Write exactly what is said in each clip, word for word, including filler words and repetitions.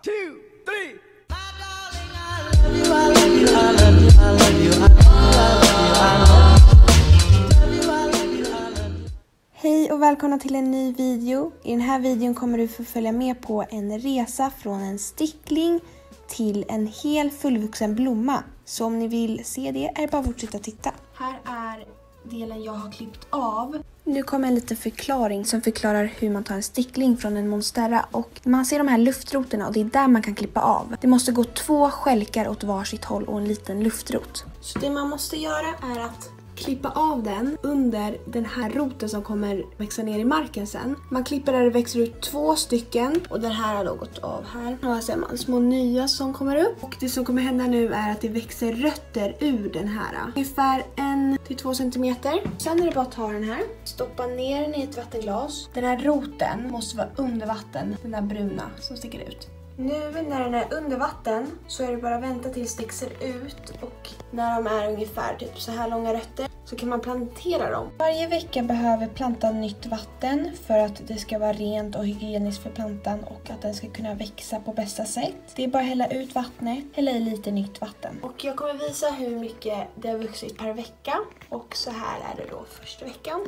two, three. Hej och välkomna till en ny video. I den här videon kommer du få följa med på en resa från en stickling till en hel fullvuxen blomma. Så om ni vill se det är det bara att fortsätta titta. Här är delen jag har klippt av. Nu kommer en liten förklaring som förklarar hur man tar en stickling från en monstera. Och man ser de här luftrotorna och det är där man kan klippa av. Det måste gå två skälkar åt varsitt håll och en liten luftrot. Så det man måste göra är att klippa av den under den här roten som kommer växa ner i marken sen. Man klipper där det växer ut två stycken och den här har då gått av här. Och här ser man små nya som kommer upp. Och det som kommer hända nu är att det växer rötter ur den här. Ungefär en till två centimeter. Sen är det bara att ta den här. Stoppa ner den i ett vattenglas. Den här roten måste vara under vatten. Den där bruna som sticker ut. Nu när den är under vatten så är det bara att vänta tills det växer ut och när de är ungefär typ så här långa rötter så kan man plantera dem. Varje vecka behöver plantan nytt vatten för att det ska vara rent och hygieniskt för plantan och att den ska kunna växa på bästa sätt. Det är bara att hälla ut vattnet, hälla i lite nytt vatten. Och jag kommer visa hur mycket det har vuxit per vecka och så här är det då första veckan.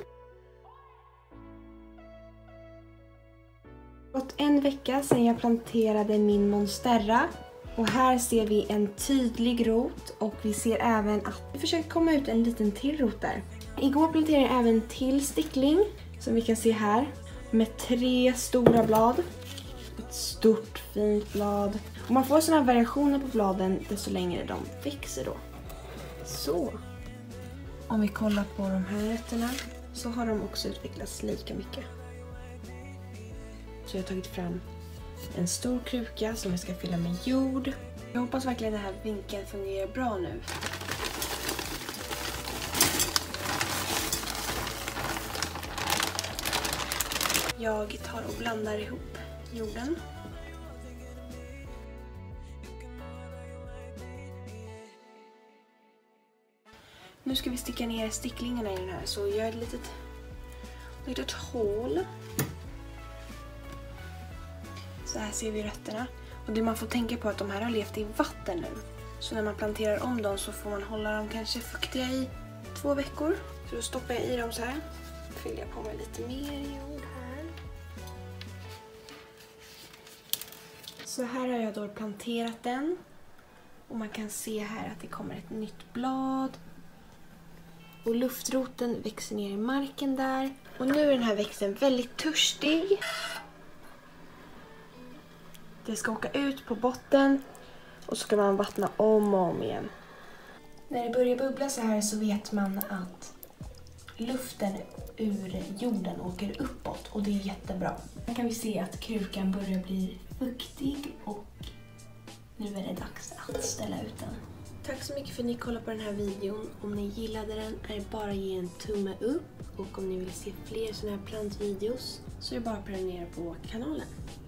Gått en vecka sedan jag planterade min monstera och här ser vi en tydlig rot och vi ser även att det försöker komma ut en liten till rot där. Igår planterade jag även till stickling som vi kan se här med tre stora blad. Ett stort fint blad. Och man får sådana variationer på bladen desto längre de växer då. Så. Om vi kollar på de här rötterna så har de också utvecklats lika mycket. Så jag har tagit fram en stor kruka som jag ska fylla med jord. Jag hoppas verkligen den här vinkeln fungerar bra nu. Jag tar och blandar ihop jorden. Nu ska vi sticka ner sticklingarna i den här så gör ett litet, litet hål. Så här ser vi rötterna. Och det man får tänka på är att de här har levt i vatten nu. Så när man planterar om dem så får man hålla dem kanske fuktiga i två veckor. Så då stoppar jag i dem så här. Fyller jag på med lite mer jord här. Så här har jag då planterat den. Och man kan se här att det kommer ett nytt blad. Och luftroten växer ner i marken där. Och nu är den här växten väldigt törstig. Det ska åka ut på botten och så ska man vattna om och om igen. När det börjar bubbla så här så vet man att luften ur jorden åker uppåt och det är jättebra. Här kan vi se att krukan börjar bli fuktig och nu är det dags att ställa ut den. Tack så mycket för att ni kollade på den här videon. Om ni gillade den är det bara att ge en tumme upp och om ni vill se fler sådana här plantvideos så är det bara att prenumerera på kanalen.